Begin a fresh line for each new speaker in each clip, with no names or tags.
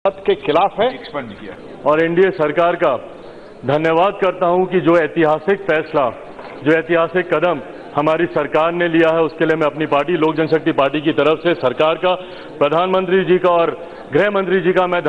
के खिलाफ है और एनडीए सरकार का धन्यवाद करता हूं कि जो ऐतिहासिक फैसला, जो ऐतिहासिक कदम हमारी सरकार ने लिया है, उसके लिए मैं अपनी पार्टी लोक जनशक्ति पार्टी की तरफ से सरकार का, प्रधानमंत्री जी का और गृह मंत्री जी का मैं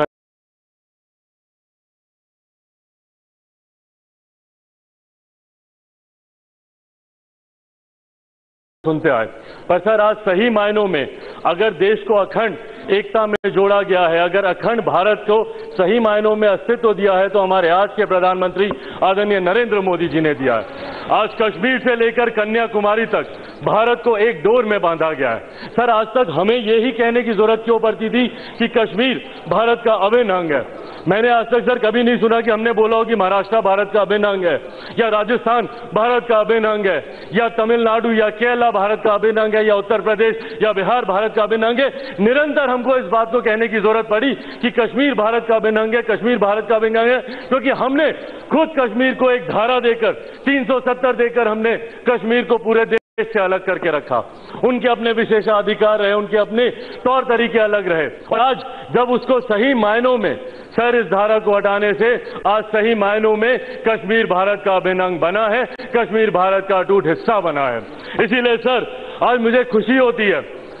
सुनते आए। पर सर, आज सही मायनों में अगर देश को अखंड एकता में जोड़ा गया है, अगर अखंड भारत को सही मायनों में अस्तित्व दिया है, तो हमारे आज के प्रधानमंत्री आदरणीय नरेंद्र मोदी जी ने दिया है। आज कश्मीर से लेकर कन्याकुमारी तक भारत को एक डोर में बांधा गया है। सर, आज तक हमें यही कहने की जरूरत क्यों पड़ती थी कि कश्मीर भारत का अभिन्न अंग है? मैंने आज तक सर कभी नहीं सुना कि हमने बोला हो कि महाराष्ट्र भारत का अभिन्न अंग है, या राजस्थान भारत का अभिन्न अंग है, या तमिलनाडु या केरला भारत का अभिन्न अंग है, या उत्तर प्रदेश या बिहार भारत का अभिन्न अंग है। निरंतर हमको इस बात को कहने की जरूरत पड़ी कि कश्मीर भारत का अभिन्न अंग है, कश्मीर भारत का अभिन्न अंग है, क्योंकि हमने खुद कश्मीर को एक धारा देकर, 370 देकर हमने कश्मीर को पूरे देश से अलग करके रखा। उनके अपने विशेषाधिकार रहे, उनके अपने तौर तरीके अलग रहे, और आज जब उसको सही मायनों में सर इस धारा को हटाने से आज सही मायनों में कश्मीर भारत का अभिन्न अंग बना है, कश्मीर भारत का अटूट हिस्सा बना है। इसीलिए सर आज मुझे खुशी होती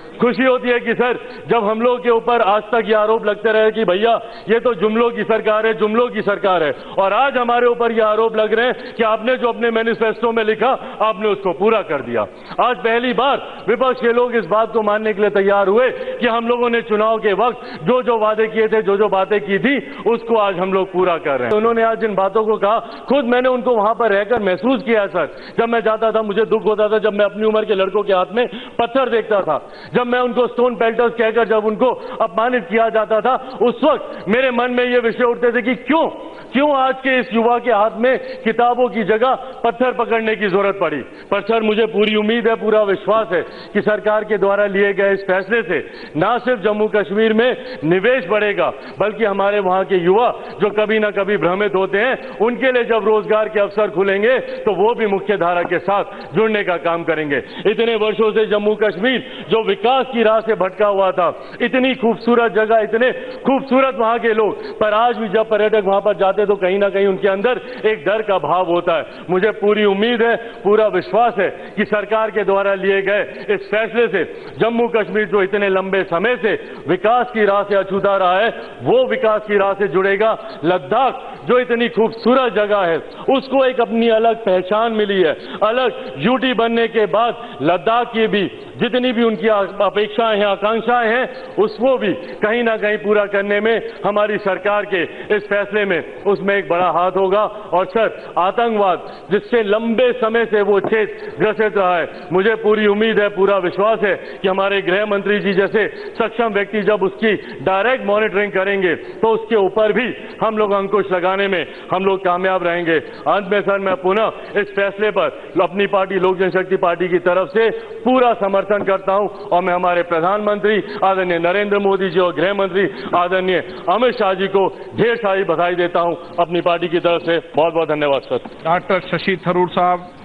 है कि सर जब हम लोग के ऊपर आज तक ये आरोप लगते रहे कि भैया ये तो जुमलों की सरकार है, जुमलों की सरकार है, और आज हमारे ऊपर ये आरोप लग रहे हैं कि आपने जो अपने मैनिफेस्टो में लिखा आपने उसको पूरा कर दिया। आज पहली बार विपक्ष के लोग इस बात को मानने के लिए तैयार हुए कि हम लोगों ने चुनाव के वक्त जो जो वादे किए थे, जो जो बातें की थी, उसको आज हम लोग पूरा कर रहे हैं। उन्होंने आज जिन बातों को कहा, खुद मैंने उनको वहां पर रहकर महसूस किया सर। जब मैं जाता था मुझे दुख होता था, जब मैं अपनी उम्र के लड़कों के हाथ में पत्थर देखता था, जब मैं उनको स्टोन पेल्टर्स कहकर जब उनको अपमानित किया जाता था, उस वक्त मेरे मन में ये विषय उठते थे कि क्यों आज के इस युवा के हाथ में किताबों की जगह पत्थर पकड़ने की जरूरत पड़ी। पर सर मुझे पूरी उम्मीद है, पूरा विश्वास है कि सरकार के द्वारा लिए गए इस फैसले से न सिर्फ जम्मू कश्मीर में निवेश बढ़ेगा, बल्कि हमारे वहां के युवा जो कभी ना कभी भ्रमित होते हैं, उनके लिए जब रोजगार के अवसर खुलेंगे तो वो भी मुख्य धारा के साथ जुड़ने का काम करेंगे। इतने वर्षों से जम्मू कश्मीर जो विकास की राह से भटका हुआ था, इतनी खूबसूरत जगह, इतने खूबसूरत वहां के लोग, पर आज भी जब पर्यटक वहां पर जाते तो कहीं ना कहीं उनके अंदर एक डर का भाव होता है। मुझे पूरी उम्मीद है, पूरा विश्वास है कि सरकार के द्वारा लिए गए इस फैसले से जम्मू कश्मीर जो इतने लंबे समय से विकास की राह से अछूता रहा है, वो विकास की राह से जुड़ेगा। लद्दाख जो इतनी खूबसूरत जगह है, उसको एक अपनी अलग पहचान मिली है। अलग यूटी बनने के बाद लद्दाख की भी जितनी भी उनकी अपेक्षाएं हैं, आकांक्षाएं हैं, उसको भी कहीं ना कहीं पूरा करने में हमारी सरकार के इस फैसले में उसमें एक बड़ा हाथ होगा। और सर आतंकवाद जिससे लंबे समय से वो क्षेत्र ग्रसित रहा है, मुझे पूरी उम्मीद है, पूरा विश्वास है कि हमारे गृह मंत्री जी जैसे सक्षम व्यक्ति जब उसकी डायरेक्ट मॉनिटरिंग करेंगे तो उसके ऊपर भी हम लोग अंकुश लगाने में हम लोग कामयाब रहेंगे। अंत में सर मैं पुनः इस फैसले पर अपनी पार्टी लोक जनशक्ति पार्टी की तरफ से पूरा समर्थन करता हूं, और मैं हमारे प्रधानमंत्री आदरणीय नरेंद्र मोदी जी और गृह मंत्री आदरणीय अमित शाह जी को ढेर सारी बधाई देता हूं अपनी पार्टी की तरफ से। बहुत बहुत धन्यवाद सर।
डॉक्टर शशि थरूर साहब।